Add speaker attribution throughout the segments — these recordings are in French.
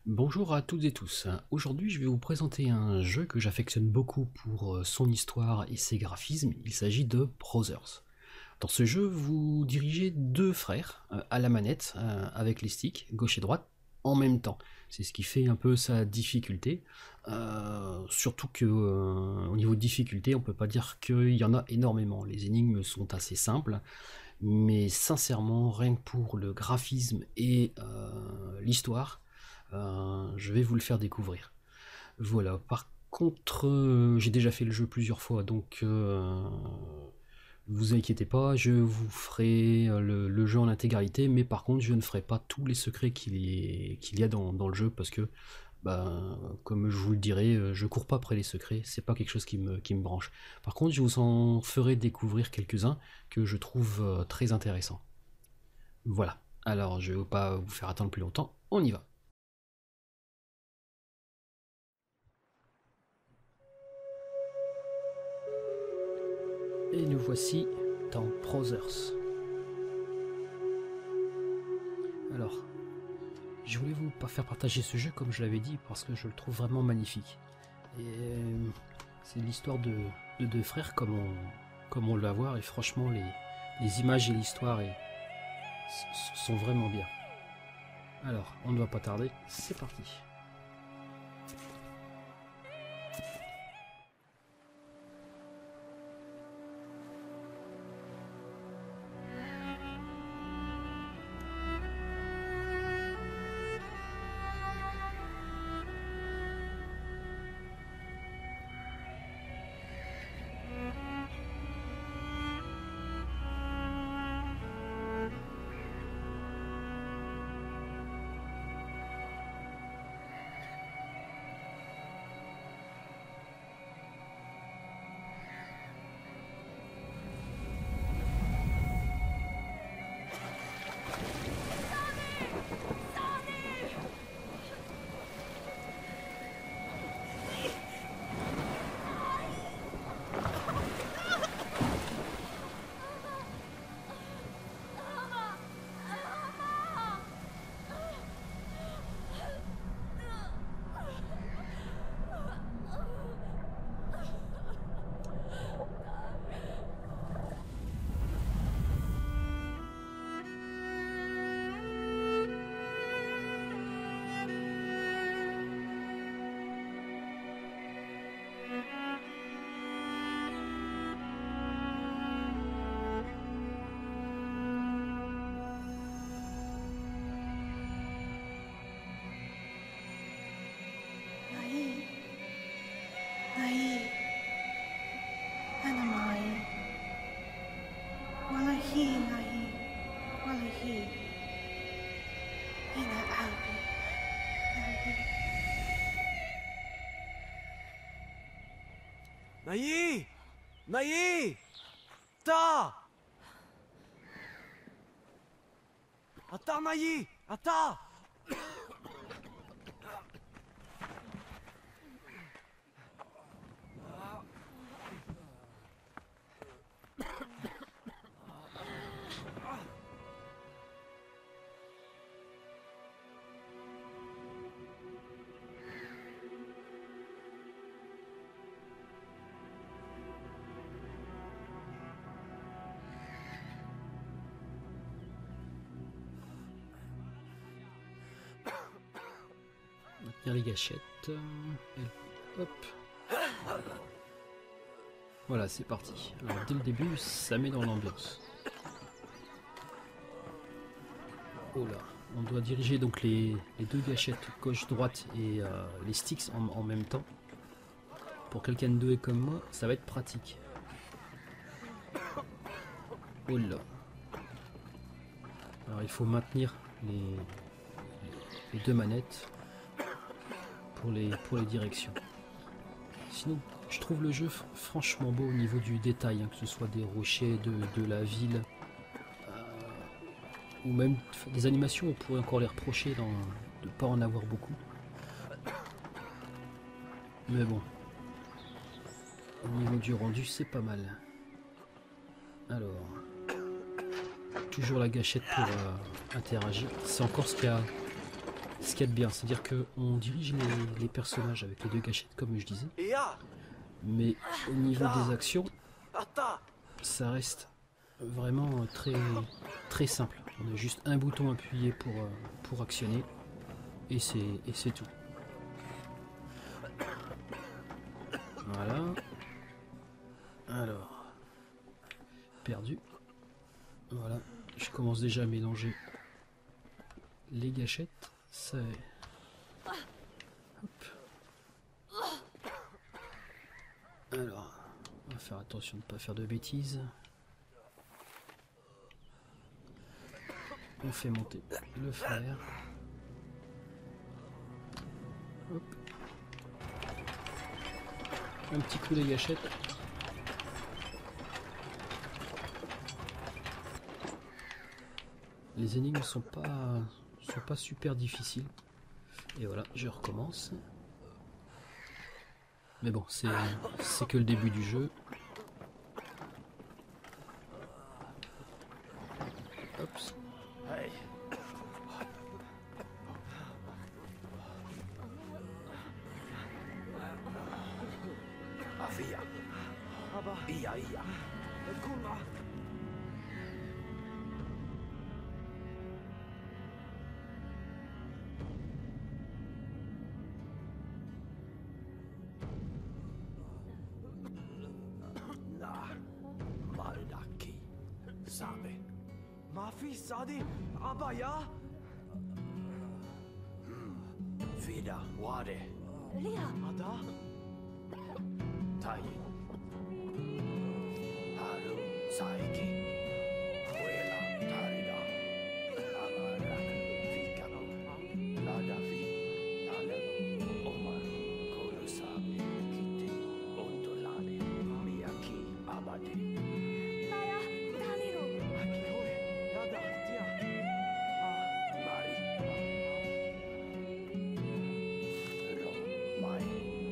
Speaker 1: Bonjour à toutes et tous. Aujourd'hui, je vais vous présenter un jeu que j'affectionne beaucoup pour son histoire et ses graphismes. Il s'agit de Brothers. Dans ce jeu, vous dirigez deux frères à la manette avec les sticks gauche et droite en même temps. C'est ce qui fait un peu sa difficulté. Surtout que au niveau de difficulté, on peut pas dire qu'il y en a énormément. Les énigmes sont assez simples, mais sincèrement, rien que pour le graphisme et l'histoire, je vais vous le faire découvrir. Voilà, par contre, j'ai déjà fait le jeu plusieurs fois, donc vous inquiétez pas, je vous ferai le jeu en intégralité, mais par contre, je ne ferai pas tous les secrets qu'il y a dans le jeu, parce que, comme je vous le dirai, je cours pas après les secrets, c'est pas quelque chose qui me branche. Par contre, je vous en ferai découvrir quelques-uns que je trouve très intéressants. Voilà, alors je ne vais pas vous faire attendre plus longtemps, on y va. Et nous voici dans Brothers. Alors, je voulais vous faire partager ce jeu comme je l'avais dit parce que je le trouve vraiment magnifique. Et c'est l'histoire de deux frères comme on le va voir, et franchement les images et l'histoire sont vraiment bien. Alors, on ne va pas tarder, c'est parti.
Speaker 2: نايي أنا معي ولا هي نايي ولا هي هنا قلبي
Speaker 3: نايي نايي تا Attends Naï, attends.
Speaker 1: Bien les gâchettes. Hop. Voilà, c'est parti. Alors dès le début, ça met dans l'ambiance. Oh là, on doit diriger donc les deux gâchettes gauche-droite et les sticks en même temps. Pour quelqu'un de doué comme moi, ça va être pratique. Oh là. Alors il faut maintenir les deux manettes pour les directions. Sinon, je trouve le jeu franchement beau au niveau du détail, hein, que ce soit des rochers, de la ville, ou même des animations, on pourrait encore les reprocher de ne pas en avoir beaucoup. Mais bon, au niveau du rendu, c'est pas mal. Alors, toujours la gâchette pour interagir. C'est encore ce ce qu'il y a de bien, c'est-à-dire qu'on dirige les personnages avec les deux gâchettes, comme je disais,
Speaker 3: Ya.
Speaker 1: mais au niveau des actions,
Speaker 3: Ata.
Speaker 1: ça reste vraiment très simple. On a juste un bouton appuyé pour actionner, et c'est tout. Voilà. Alors, perdu. Voilà, je commence déjà à mélanger les gâchettes. Ça... Hop. Alors, on va faire attention de ne pas faire de bêtises. On fait monter le frère. Hop. Un petit coup les gâchettes. Les énigmes sont pas super difficiles. Et voilà, je recommence. Mais bon, c'est que le début du jeu. Hop.
Speaker 3: Hey. Afia. Aba. Iya. Kuna. Maldaki. Sabe. Mafi Sadi. Aba ya. Vida. Wade.
Speaker 2: Lia.
Speaker 3: Ada. Tai. Haru Saiki. Wela Tarida. Amarak Fikano. Lada Vi. Alem. Omar. Kurosabe. Kite. Ondolane. Miyaki. Abadi.
Speaker 2: Naya. Daliru.
Speaker 3: Akihore. Yada. Tia. Mari. Ro. Mai.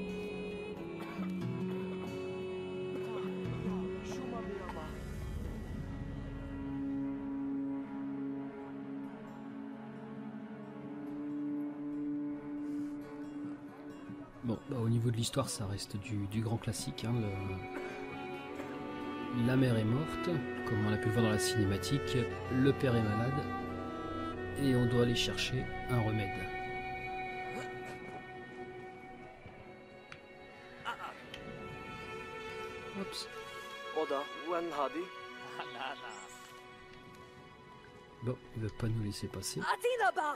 Speaker 3: Shuma Miyama.
Speaker 1: Bon, bah, au niveau de l'histoire, ça reste du grand classique. Hein, la mère est morte, comme on a pu le voir dans la cinématique. Le père est malade. Et on doit aller chercher un remède. Oups.
Speaker 3: Oda. Wan Hadi.
Speaker 1: Bon, il ne veut pas nous laisser passer.
Speaker 2: Atinaba.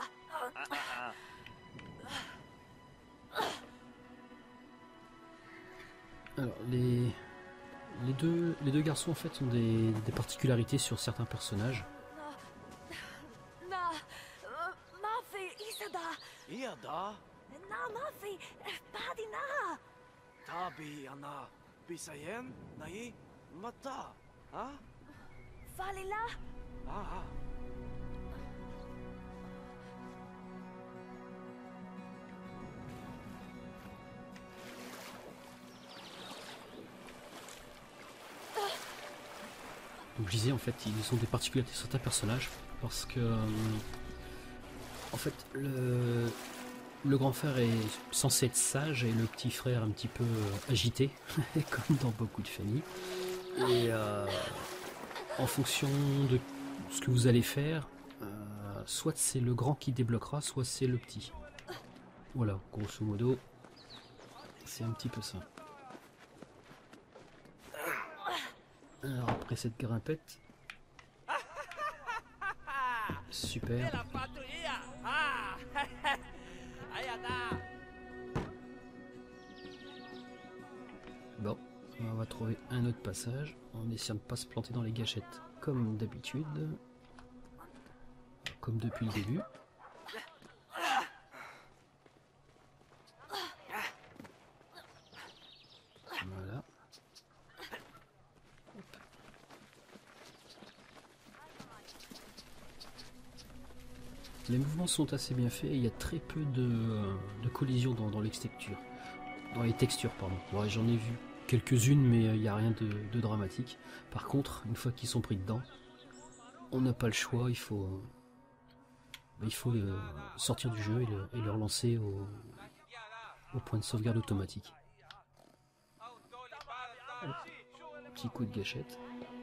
Speaker 1: Alors, les deux garçons en fait ont des particularités sur certains personnages.
Speaker 2: Na. Mafi Isada.
Speaker 3: Iyada.
Speaker 2: Na Mafi. Padina.
Speaker 3: Tabi Ana. Bisayen. Nai. Mata. Ah.
Speaker 2: Falila.
Speaker 3: Ah.
Speaker 1: Donc je disais en fait ils ont des particularités sur certains personnages parce que en fait le grand frère est censé être sage et le petit frère un petit peu agité comme dans beaucoup de familles et en fonction de ce que vous allez faire soit c'est le grand qui débloquera soit c'est le petit. Voilà, grosso modo c'est un petit peu ça. Alors après cette grimpette, super. Bon, on va trouver un autre passage en essayant de ne pas se planter dans les gâchettes comme d'habitude, comme depuis le début. Voilà. Les mouvements sont assez bien faits et il y a très peu de collisions dans les textures. Dans les textures, pardon. Ouais, j'en ai vu quelques-unes, mais il n'y a rien de dramatique. Par contre, une fois qu'ils sont pris dedans, on n'a pas le choix, il faut il faut sortir du jeu et le relancer au point de sauvegarde automatique. Hop, petit coup de gâchette.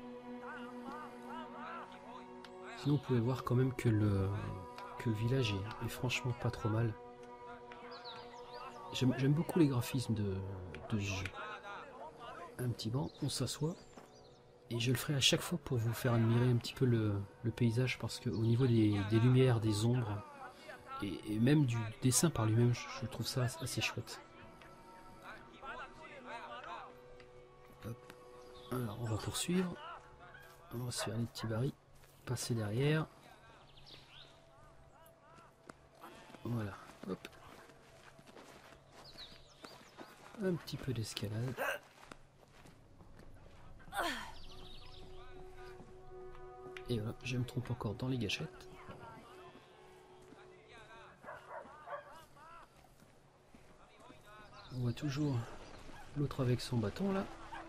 Speaker 1: Sinon, vous pouvez voir quand même que le village est franchement pas trop mal. J'aime beaucoup les graphismes de ce jeu. Un petit banc, on s'assoit. Et je le ferai à chaque fois pour vous faire admirer un petit peu le paysage, parce qu'au niveau des lumières, des ombres, et même du dessin par lui-même, je trouve ça assez chouette. Hop. Alors on va poursuivre. On va se faire des petits barils. Passer derrière. Voilà. Hop. Un petit peu d'escalade. Et voilà, je me trompe encore dans les gâchettes. On voit toujours l'autre avec son bâton là.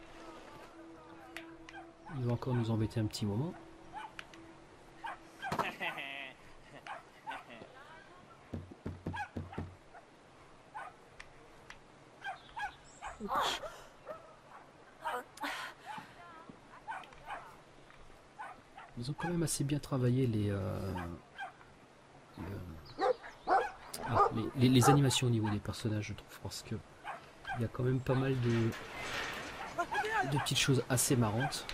Speaker 1: Il va encore nous embêter un petit moment. Ils ont quand même assez bien travaillé les animations au niveau des personnages, je trouve, parce que il y a quand même pas mal de petites choses assez marrantes.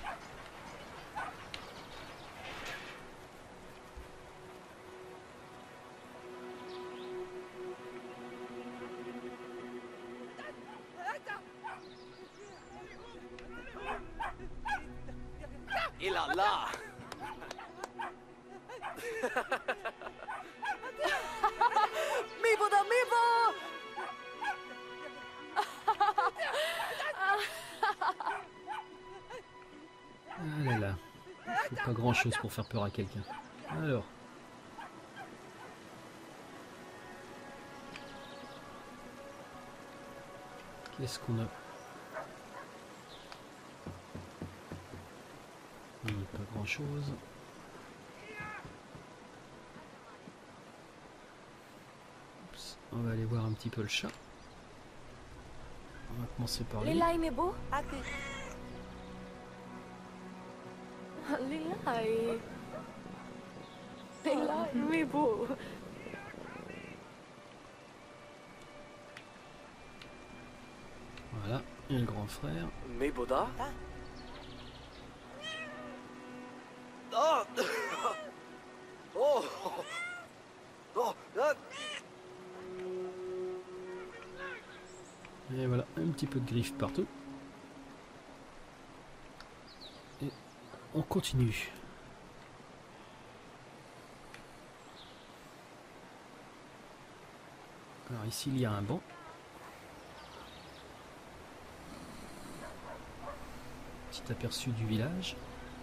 Speaker 3: Et là là.
Speaker 2: Mibo da Mibo!
Speaker 1: Ah là là, il faut pas grand chose pour faire peur à quelqu'un. Alors. Qu'est-ce qu'on a? Il n'y a pas grand chose. Oups. On va aller voir un petit peu le chat. On va commencer par lui.
Speaker 2: Lilai Mibo? Lilai. Lilai Mibo.
Speaker 1: Voilà, et le grand frère.
Speaker 3: Meboda? Ah! Oh! Oh! Ah!
Speaker 1: Et voilà, un petit peu de griffes partout. Et on continue. Alors ici, il y a un banc. Petit aperçu du village.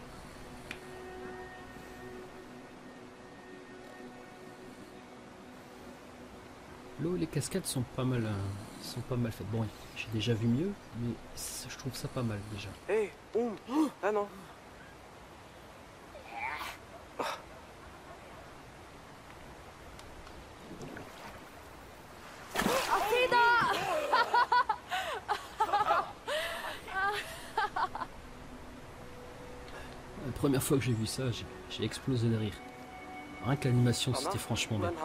Speaker 1: L'eau et les cascades sont pas mal faites. Bon, j'ai déjà vu mieux, mais je trouve ça pas mal déjà.
Speaker 3: Hey! Ah non!
Speaker 1: La première fois que j'ai vu ça, j'ai explosé de rire. Rien que l'animation, c'était franchement bien.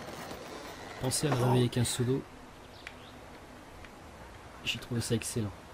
Speaker 1: Pensez à le réveiller avec un seau d'eau. J'ai trouvé ça excellent.